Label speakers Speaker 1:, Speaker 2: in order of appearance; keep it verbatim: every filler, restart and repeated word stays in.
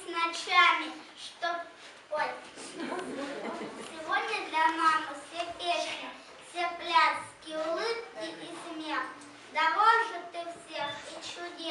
Speaker 1: ночами, чтоб... Ой. Сегодня для мамы все песни, все пляски, улыбки и смех. Дороже ты всех и чудес.